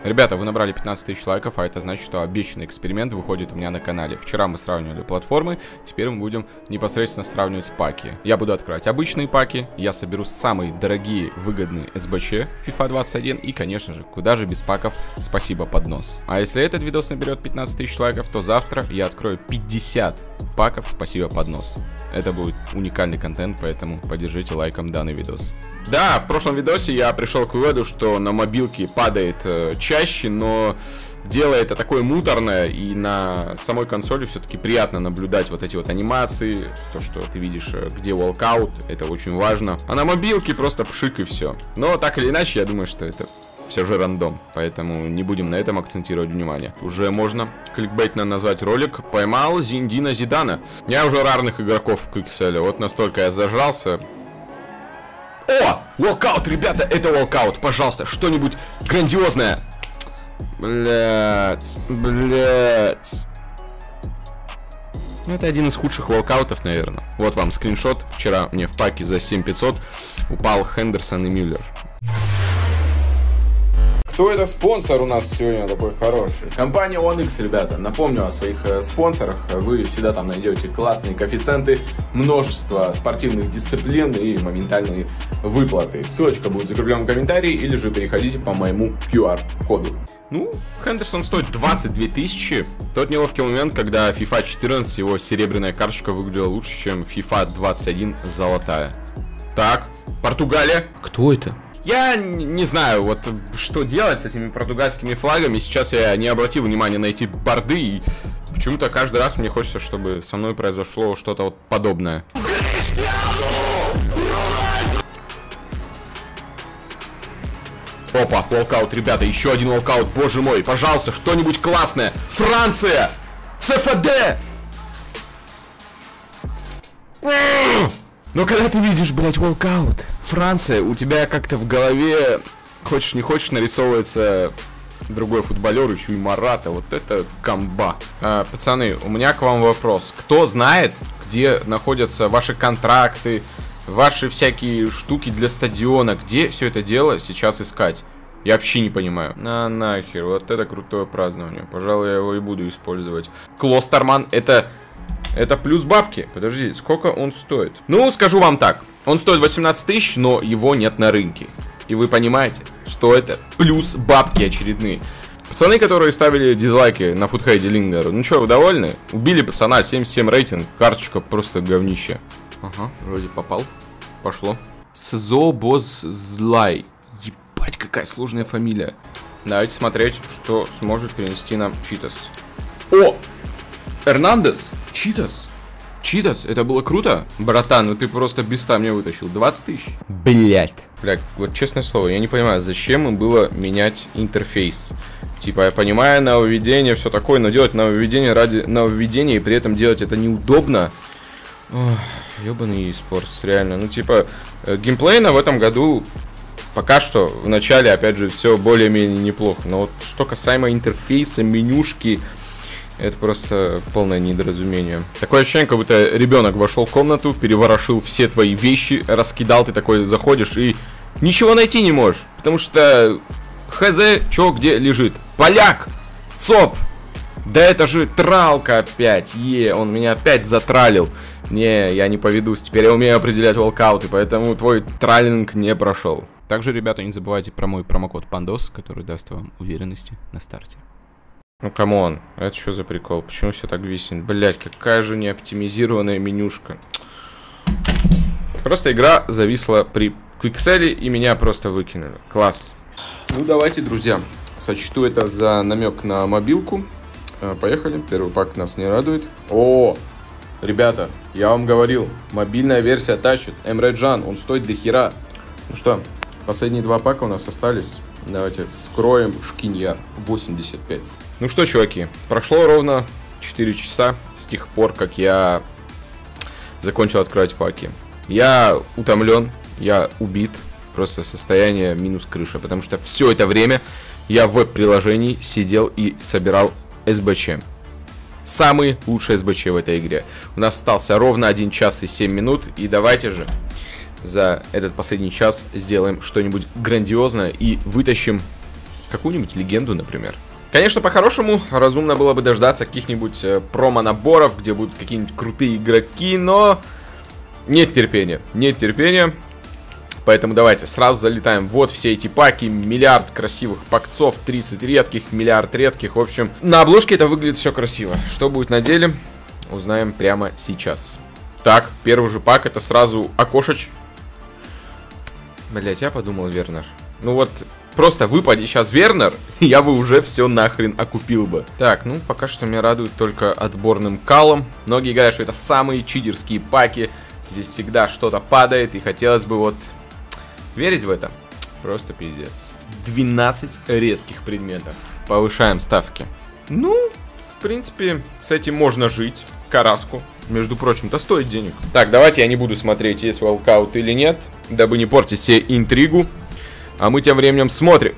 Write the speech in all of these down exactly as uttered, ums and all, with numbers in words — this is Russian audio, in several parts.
Ребята, вы набрали пятнадцать тысяч лайков, а это значит, что обещанный эксперимент выходит у меня на канале. Вчера мы сравнивали платформы, теперь мы будем непосредственно сравнивать паки. Я буду открывать обычные паки, я соберу самые дорогие, выгодные эс бэ че FIFA двадцать один и, конечно же, куда же без паков, спасибо, поднос. А если этот видос наберет пятнадцать тысяч лайков, то завтра я открою пятьдесят паков, спасибо, поднос. Это будет уникальный контент, поэтому поддержите лайком данный видос. Да, в прошлом видосе я пришел к выводу, что на мобилке падает э, чаще, но дело это такое муторное, и на самой консоли все-таки приятно наблюдать вот эти вот анимации, то, что ты видишь, где walkout, это очень важно. А на мобилке просто пшик и все. Но так или иначе, я думаю, что это все же рандом, поэтому не будем на этом акцентировать внимание. Уже можно кликбейтно назвать ролик «Поймал Зиндина Зидана». Я уже рарных игроков в Квикселе, вот настолько я зажрался. О! Walkout, ребята, это walkout, пожалуйста, что-нибудь грандиозное. Блять, блять. Ну, это один из худших волкаутов, наверное. Вот вам скриншот. Вчера мне в паке за семь тысяч пятьсот упал Хендерсон и Мюллер. Кто это спонсор у нас сегодня такой хороший? Компания OneX, ребята. Напомню о своих э, спонсорах. Вы всегда там найдете классные коэффициенты, множество спортивных дисциплин и моментальные выплаты. Ссылочка будет закреплена в комментарии, или же переходите по моему ку ар коду. Ну, Хендерсон стоит двадцать две тысячи. Тот неловкий момент, когда FIFA четырнадцать, его серебряная карточка выглядела лучше, чем FIFA двадцать один золотая. Так, Португалия. Кто это? Я не знаю, вот что делать с этими португальскими флагами. Сейчас я не обратил внимания на эти борды, и почему-то каждый раз мне хочется, чтобы со мной произошло что-то вот подобное. Опа, волкаут, ребята, еще один волкаут, боже мой, пожалуйста, что-нибудь классное. Франция! цэ эф дэ! Но когда ты видишь, блять, волкаут, Франция, у тебя как-то в голове, хочешь не хочешь, нарисовывается другой футболер, еще и Марата. Вот это комба. А, пацаны, у меня к вам вопрос. Кто знает, где находятся ваши контракты, ваши всякие штуки для стадиона, где все это дело сейчас искать? Я вообще не понимаю. На нахер, вот это крутое празднование. Пожалуй, я его и буду использовать. Клостерман, это... Это плюс бабки. Подожди, сколько он стоит? Ну, скажу вам так. Он стоит восемнадцать тысяч, но его нет на рынке. И вы понимаете, что это плюс бабки очередные. Пацаны, которые ставили дизлайки на футхейде Лингера, ну что, вы довольны? Убили пацана, семьдесят семь рейтинг. Карточка просто говнище. Ага, вроде попал. Пошло. Сзобозлай. Ебать, какая сложная фамилия. Давайте смотреть, что сможет принести нам Читас. О! Эрнандес? Читас? Читас? Это было круто? Братан, ну ты просто беста мне вытащил. двадцать тысяч? Блять. Блять, вот честное слово, я не понимаю, зачем им было менять интерфейс. Типа, я понимаю, нововведение, все такое, но делать нововведение ради нововведения и при этом делать это неудобно. Ох, ёбаный eSports, реально. Ну, типа, геймплейно в этом году пока что в начале, опять же, все более-менее неплохо. Но вот что касаемо интерфейса, менюшки... Это просто полное недоразумение. Такое ощущение, как будто ребенок вошел в комнату, переворошил все твои вещи, раскидал, ты такой заходишь и ничего найти не можешь. Потому что хз, чё где лежит. Поляк! ЦОП! Да это же тралка опять. Е, он меня опять затралил. Не, я не поведусь. Теперь я умею определять волкауты, поэтому твой траллинг не прошел. Также, ребята, не забывайте про мой промокод Пандос, который даст вам уверенности на старте. Ну, камон, это что за прикол? Почему все так виснет? Блять, какая же неоптимизированная менюшка. Просто игра зависла при Квикселе, и меня просто выкинули. Класс. Ну, давайте, друзья, сочту это за намек на мобилку. Поехали. Первый пак нас не радует. О, ребята, я вам говорил, мобильная версия тащит. Эмре Джан, он стоит до хера. Ну что, последние два пака у нас остались. Давайте вскроем Шкиньяр восемьдесят пять. Ну что, чуваки, прошло ровно четыре часа с тех пор, как я закончил открывать паки. Я утомлен, я убит, просто состояние минус крыша, потому что все это время я в веб-приложении сидел и собирал эс бэ че. Самый лучший эс бэ че в этой игре. У нас остался ровно один час и семь минут, и давайте же за этот последний час сделаем что-нибудь грандиозное и вытащим какую-нибудь легенду, например. Конечно, по-хорошему, разумно было бы дождаться каких-нибудь э, промо-наборов, где будут какие-нибудь крутые игроки, но нет терпения, нет терпения. Поэтому давайте сразу залетаем. Вот все эти паки, миллиард красивых пакцов, тридцать редких, миллиард редких. В общем, на обложке это выглядит все красиво. Что будет на деле, узнаем прямо сейчас. Так, первый же пак, это сразу окошеч. Блять, я подумал, Вернер. Ну вот... Просто выпади сейчас Вернер, я бы уже все нахрен окупил бы. Так, ну пока что меня радует только отборным калом. Многие говорят, что это самые читерские паки. Здесь всегда что-то падает, и хотелось бы вот верить в это. Просто пиздец. двенадцать редких предметов. Повышаем ставки. Ну, в принципе, с этим можно жить. Караску, между прочим-то, стоит денег. Так, давайте я не буду смотреть, есть волкаут или нет, дабы не портить себе интригу. А мы тем временем смотрим.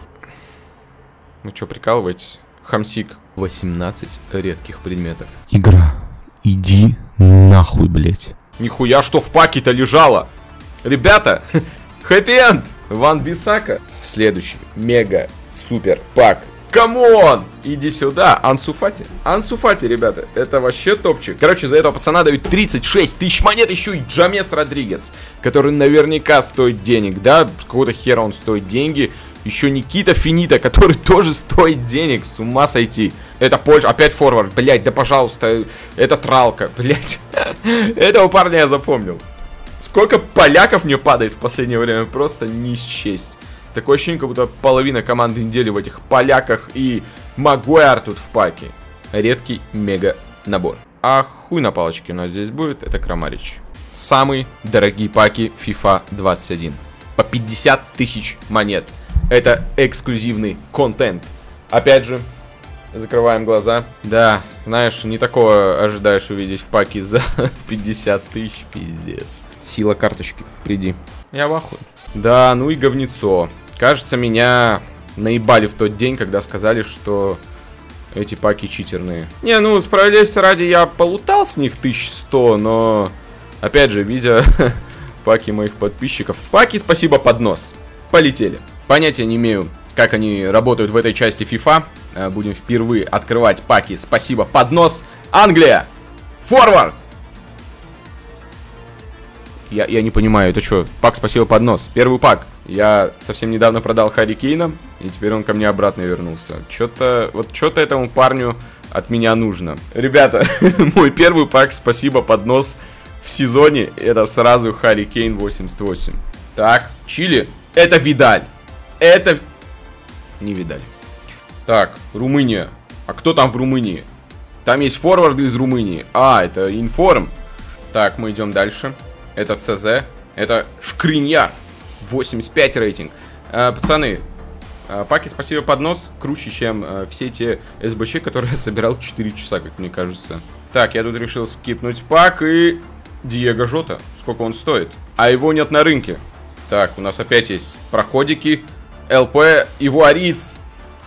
Ну что, прикалываетесь? Хамсик. восемнадцать редких предметов. Игра, иди нахуй, блять. Нихуя, что в паке-то лежало. Ребята, хэппи-энд. Ван Бисака. Следующий мега супер пак. Камон! Иди сюда, Ансу Фати. Ансу Фати, ребята, это вообще топчик. Короче, за этого пацана дают тридцать шесть тысяч монет. Еще и Джамес Родригес, который наверняка стоит денег, да? С какого-то хера он стоит деньги. Еще Никита Финита, который тоже стоит денег. С ума сойти. Это Польша. Опять форвард. Блять, да пожалуйста. Это Тралка. Блять. Этого парня я запомнил. Сколько поляков мне падает в последнее время. Просто не счесть. Такое ощущение, как будто половина команды недели в этих поляках. И Магуайр тут в паке. Редкий мега набор. А хуй на палочке у нас здесь будет. Это Крамарич. Самые дорогие паки FIFA двадцать один. По пятьдесят тысяч монет. Это эксклюзивный контент. Опять же, закрываем глаза. Да, знаешь, не такое ожидаешь увидеть в паке за пятьдесят тысяч. Пиздец. Сила карточки. Приди. Я в ахуе. Да, ну и говнецо. Кажется, меня наебали в тот день, когда сказали, что эти паки читерные. Не, ну, справедливости ради, я полутал с них тысяча сто, но... Опять же, видя паки моих подписчиков. Паки, спасибо, поднос. Полетели. Понятия не имею, как они работают в этой части FIFA. Будем впервые открывать паки. Спасибо, поднос. Англия! Форвард! Я, я не понимаю, это что? Пак спасибо, поднос. Первый пак. Я совсем недавно продал Харри Кейна, и теперь он ко мне обратно вернулся. Что-то, вот что-то этому парню от меня нужно. Ребята, мой первый пак спасибо, поднос в сезоне. Это сразу Харри Кейн восемьдесят восемь. Так, Чили. Это Видаль. Это... Не Видаль. Так, Румыния. А кто там в Румынии? Там есть форварды из Румынии. А, это Информ. Так, мы идем дальше. Это ЦЗ. Это Шкриньяр. восемьдесят пять рейтинг. а, Пацаны, а, паки спасибо, поднос круче, чем а, все те СБЧ, которые я собирал четыре часа, как мне кажется. Так, я тут решил скипнуть пак. И Диего Жота. Сколько он стоит? А его нет на рынке. Так, у нас опять есть проходики. ЛП, Ивуариц.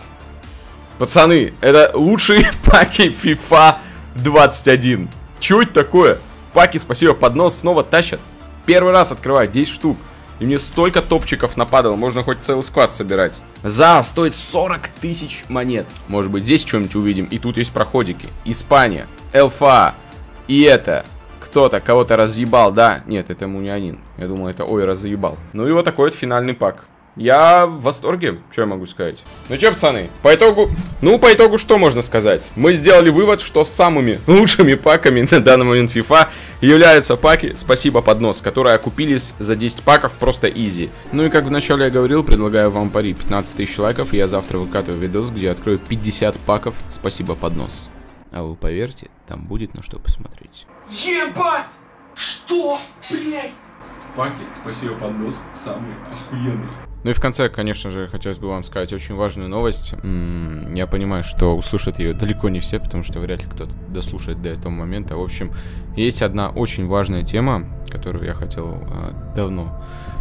Пацаны, это лучшие паки FIFA двадцать один. Чё это такое? Паки спасибо, поднос снова тащат. Первый раз открываю, десять штук. И мне столько топчиков нападало, можно хоть целый склад собирать. За стоит сорок тысяч монет. Может быть, здесь что-нибудь увидим. И тут есть проходики. Испания, ЛФА. И это... Кто-то кого-то разъебал, да? Нет, это Мунянин. Я думал, это ой, разъебал. Ну и вот такой вот финальный пак. Я в восторге, что я могу сказать. Ну что, пацаны, по итогу... Ну, по итогу что можно сказать? Мы сделали вывод, что самыми лучшими паками на данный момент FIFA являются паки «Спасибо, поднос», которые окупились за десять паков просто изи. Ну и как вначале я говорил, предлагаю вам пари пятнадцать тысяч лайков, и я завтра выкатываю видос, где открою пятьдесят паков «Спасибо, поднос». А вы поверьте, там будет на что посмотреть. Ебать! Что? Блять! Паки «Спасибо, поднос» самые охуенные. Ну и в конце, конечно же, хотелось бы вам сказать очень важную новость. М-м, я понимаю, что услышат ее далеко не все, потому что вряд ли кто-то дослушает до этого момента. В общем, есть одна очень важная тема, которую я хотел э, давно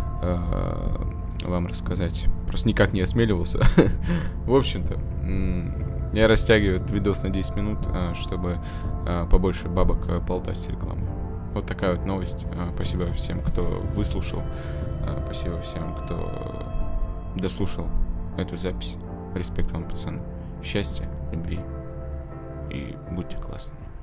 э, вам рассказать. Просто никак не осмеливался. В общем-то, я растягиваю этот видос на десять минут, чтобы побольше бабок болтать с рекламой. Вот такая вот новость. Спасибо всем, кто выслушал. Спасибо всем, кто дослушал эту запись. Респект вам, пацаны. Счастья, любви. И будьте классными.